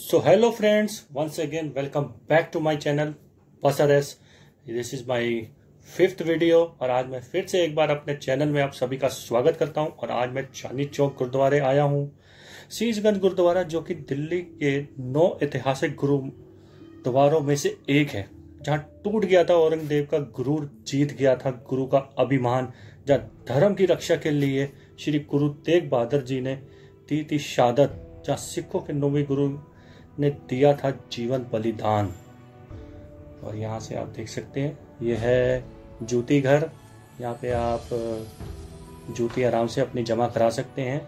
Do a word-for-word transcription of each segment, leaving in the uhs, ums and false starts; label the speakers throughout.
Speaker 1: So hello friends, once again welcome back to my channel Pasar's. This is my fifth video और आज मैं फिर से एक बार अपने चैनल में आप सभी का स्वागत करता हूं। और आज मैं चांदनी चौक गुरुद्वारे आया हूं। शीशगंज गुरुद्वारा जो कि दिल्ली के नौ ऐतिहासिक गुरुद्वारों में से एक है, जहां टूट गया था औरंगजेब का गुरूर, जीत गया था गुरु का अभिमान, जहां धर्म की रक्षा के लिए श्री गुरु तेग बहादुर जी ने दी थी शहादत, जहां सिखों के नौवें गुरु ने दिया था जीवन बलिदान। और यहाँ से आप देख सकते हैं यह है जूती घर। यहाँ पे आप जूती आराम से अपनी जमा करा सकते हैं।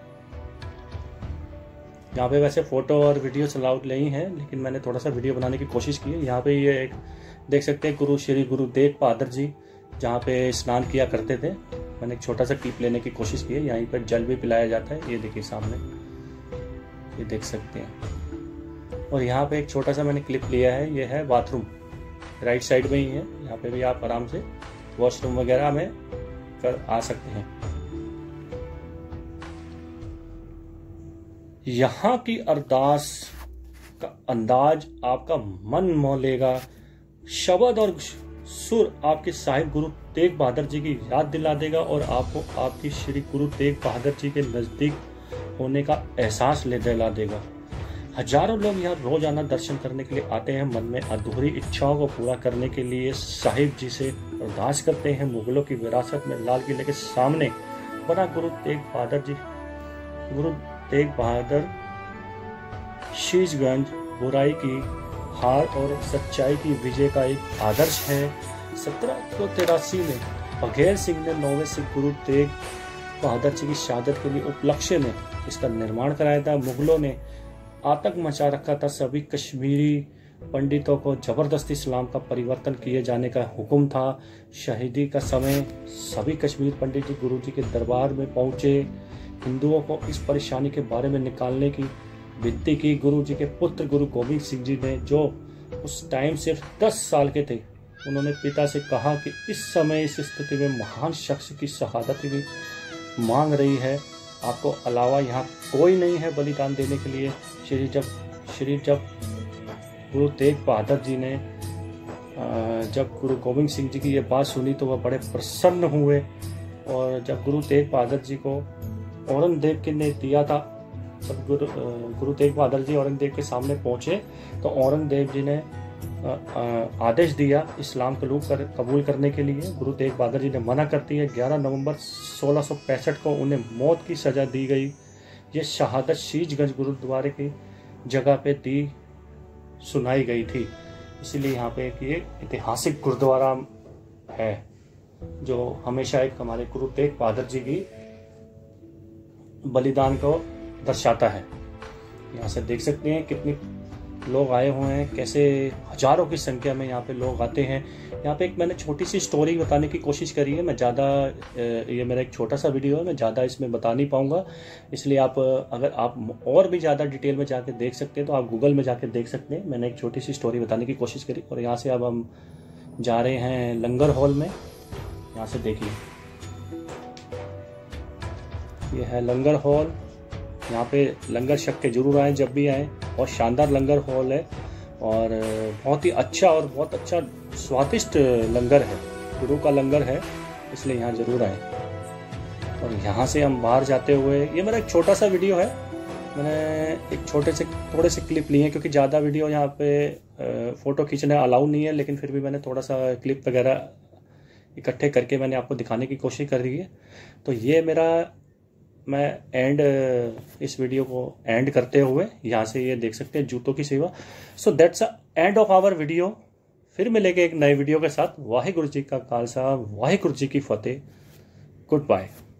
Speaker 1: यहाँ पे वैसे फोटो और वीडियो अलाउड नहीं है, लेकिन मैंने थोड़ा सा वीडियो बनाने की कोशिश की है। यहाँ पे ये एक देख सकते हैं गुरु श्री गुरु तेग बहादुर जी जहाँ पे स्नान किया करते थे। मैंने एक छोटा सा क्लिप लेने की कोशिश की है। यहीं पर जल भी पिलाया जाता है, ये देखिए सामने, ये देख सकते हैं। और यहाँ पे एक छोटा सा मैंने क्लिप लिया है, ये है बाथरूम, राइट साइड में ही है। यहाँ पे भी आप आराम से वॉशरूम वगैरह में कर आ सकते हैं। यहाँ की अरदास का अंदाज आपका मन मोह लेगा। शब्द और सुर आपके साहिब गुरु तेग बहादुर जी की याद दिला देगा और आपको आपकी श्री गुरु तेग बहादुर जी के नजदीक होने का एहसास ले दिला देगा। हजारों लोग यहाँ रोजाना दर्शन करने के लिए आते हैं, मन में अधूरी इच्छाओं को पूरा करने के लिए साहिब जी से अरदास करते हैं। मुगलों की विरासत में लाल किले के सामने बना गुरु तेग बहादुर जी गुरु तेग बहादुर शीशगंज बुराई की हार और सच्चाई की विजय का एक आदर्श है। सत्रह सौ तिरासी में बघेल सिंह ने नौवें सिख गुरु तेग बहादुर जी की शहादत के लिए उपलक्ष्य में इसका निर्माण कराया था। मुगलों ने आतंक मचा रखा था, सभी कश्मीरी पंडितों को जबरदस्ती इस्लाम का परिवर्तन किए जाने का हुक्म था। शहीदी का समय सभी कश्मीर पंडित जी गुरु जी के दरबार में पहुंचे, हिंदुओं को इस परेशानी के बारे में निकालने की विनती की। गुरु जी के पुत्र गुरु गोविंद सिंह जी ने, जो उस टाइम सिर्फ दस साल के थे, उन्होंने पिता से कहा कि इस समय इस स्थिति में महान शख्स की शहादत भी मांग रही है, आपको अलावा यहाँ कोई नहीं है बलिदान देने के लिए। श्री जब श्री जब गुरु तेग बहादुर जी ने जब गुरु गोविंद सिंह जी की ये बात सुनी तो वह बड़े प्रसन्न हुए। और जब गुरु तेग बहादुर जी को औरंगजेब के ने दिया था, जब गुरु गुरु तेग बहादुर जी औरंगजेब के सामने पहुंचे तो औरंगजेब जी ने आदेश दिया इस्लाम कबूल कर कबूल करने के लिए। गुरु तेग बहादुर जी ने मना कर दिया। ग्यारह नवंबर सोलह सौ पैंसठ को उन्हें मौत की सजा दी गई। ये शहादत शीशगंज गुरुद्वारे की जगह पे दी सुनाई गई थी। इसीलिए यहाँ पे एक ये ऐतिहासिक गुरुद्वारा है जो हमेशा एक हमारे गुरु तेग बहादुर जी की बलिदान को दर्शाता है। यहाँ से देख सकते हैं कितनी लोग आए हुए हैं, कैसे हजारों की संख्या में यहाँ पे लोग आते हैं। यहाँ पे एक मैंने छोटी सी स्टोरी बताने की कोशिश करी है। मैं ज़्यादा, ये मेरा एक छोटा सा वीडियो है, मैं ज़्यादा इसमें बता नहीं पाऊँगा, इसलिए आप अगर आप और भी ज़्यादा डिटेल में जाके देख सकते हैं तो आप गूगल में जाके देख सकते हैं। मैंने एक छोटी सी स्टोरी बताने की कोशिश करी। और यहाँ से अब हम जा रहे हैं लंगर हॉल में। यहाँ से देखिए, ये है लंगर हॉल। यहाँ पे लंगर छक के जरूर आए जब भी आए। बहुत शानदार लंगर हॉल है और बहुत ही अच्छा और बहुत अच्छा स्वादिष्ट लंगर है, गुरु का लंगर है, इसलिए यहाँ जरूर आए। और यहाँ से हम बाहर जाते हुए, ये मेरा एक छोटा सा वीडियो है, मैंने एक छोटे से थोड़े से क्लिप लिए हैं क्योंकि ज़्यादा वीडियो यहाँ पे फ़ोटो खींचना अलाउ नहीं है, लेकिन फिर भी मैंने थोड़ा सा क्लिप वगैरह इकट्ठे करके मैंने आपको दिखाने की कोशिश कर रही है। तो ये मेरा, मैं एंड इस वीडियो को एंड करते हुए यहाँ से ये देख सकते हैं जूतों की सेवा। So that's a end of our video. फिर मिलेंगे एक नए वीडियो के साथ। वाहिगुरु जी का खालसा, वाहिगुरु जी की फतेह। Good bye.